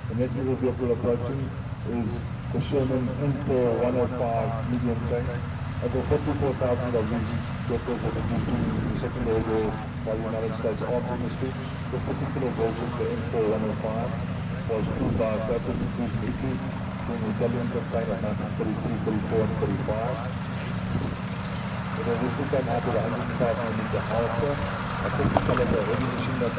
The next little vehicle approaching is the Sherman Impel 105 medium tank. Over 54,000 of these vehicles will be used in the Second World War by the United States Army Industry. This particular vehicle, the Impel 105, was crewed by South African Italy during the Italian campaign of 1933, 34 and 35. It originally came out with a 105mm howitzer. I think the caliber heavy machine gun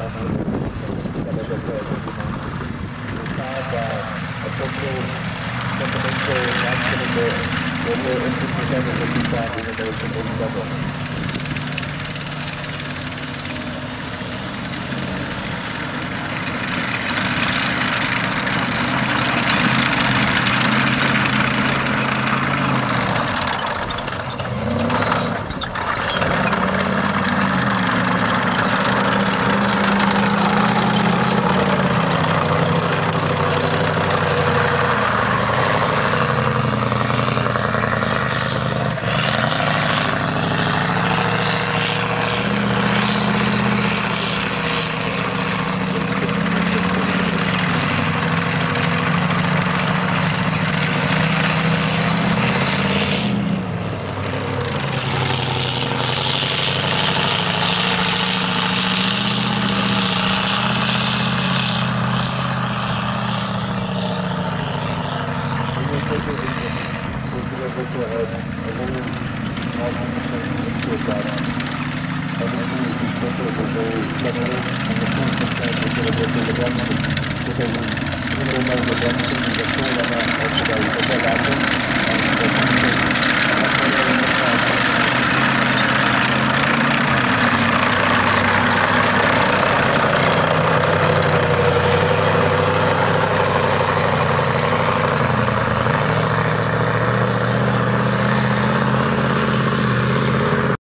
powered by a petrol supplemental 9-cylinder regular engine container that we found in the American Navy battle.